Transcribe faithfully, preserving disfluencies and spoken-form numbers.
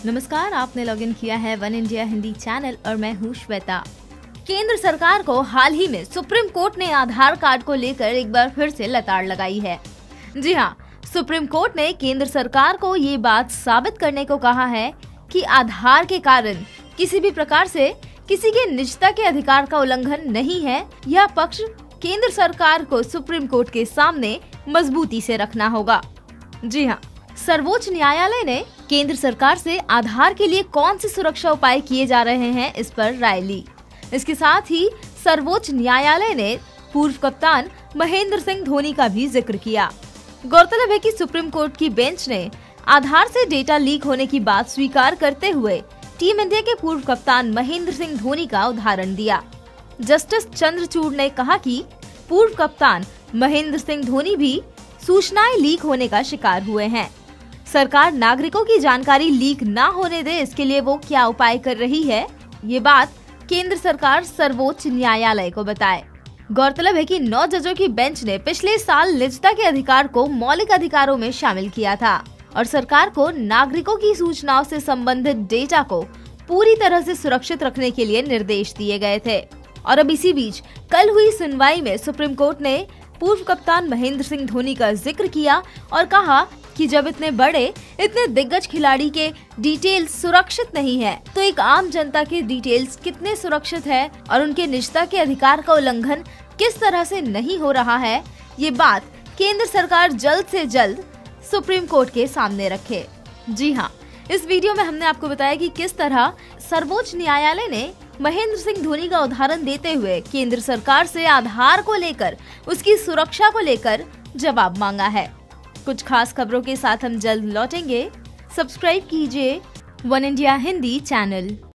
नमस्कार, आपने लॉगिन किया है वन इंडिया हिंदी चैनल और मैं हूँ श्वेता। केंद्र सरकार को हाल ही में सुप्रीम कोर्ट ने आधार कार्ड को लेकर एक बार फिर से लताड़ लगाई है। जी हाँ, सुप्रीम कोर्ट ने केंद्र सरकार को ये बात साबित करने को कहा है कि आधार के कारण किसी भी प्रकार से किसी के निजता के अधिकार का उल्लंघन नहीं है। यह पक्ष केंद्र सरकार को सुप्रीम कोर्ट के सामने मजबूती से रखना होगा। जी हाँ, सर्वोच्च न्यायालय ने केंद्र सरकार से आधार के लिए कौन से सुरक्षा उपाय किए जा रहे हैं, इस पर राय ली। इसके साथ ही सर्वोच्च न्यायालय ने पूर्व कप्तान महेंद्र सिंह धोनी का भी जिक्र किया। गौरतलब है कि सुप्रीम कोर्ट की बेंच ने आधार से डेटा लीक होने की बात स्वीकार करते हुए टीम इंडिया के पूर्व कप्तान महेंद्र सिंह धोनी का उदाहरण दिया। जस्टिस चंद्रचूड़ ने कहा कि पूर्व कप्तान महेंद्र सिंह धोनी भी सूचनाएं लीक होने का शिकार हुए हैं। सरकार नागरिकों की जानकारी लीक ना होने दे, इसके लिए वो क्या उपाय कर रही है, ये बात केंद्र सरकार सर्वोच्च न्यायालय को बताए। गौरतलब है कि नौ जजों की बेंच ने पिछले साल निजता के अधिकार को मौलिक अधिकारों में शामिल किया था और सरकार को नागरिकों की सूचनाओं से संबंधित डेटा को पूरी तरह से सुरक्षित रखने के लिए निर्देश दिए गए थे। और अब इसी बीच कल हुई सुनवाई में सुप्रीम कोर्ट ने पूर्व कप्तान महेंद्र सिंह धोनी का जिक्र किया और कहा कि जब इतने बड़े, इतने दिग्गज खिलाड़ी के डिटेल्स सुरक्षित नहीं है, तो एक आम जनता के डिटेल्स कितने सुरक्षित है और उनके निजता के अधिकार का उल्लंघन किस तरह से नहीं हो रहा है, ये बात केंद्र सरकार जल्द से जल्द सुप्रीम कोर्ट के सामने रखे। जी हाँ, इस वीडियो में हमने आपको बताया कि किस तरह सर्वोच्च न्यायालय ने महेंद्र सिंह धोनी का उदाहरण देते हुए केंद्र सरकार से आधार को लेकर, उसकी सुरक्षा को लेकर जवाब मांगा है। कुछ खास खबरों के साथ हम जल्द लौटेंगे। सब्सक्राइब कीजिए वन इंडिया हिंदी चैनल।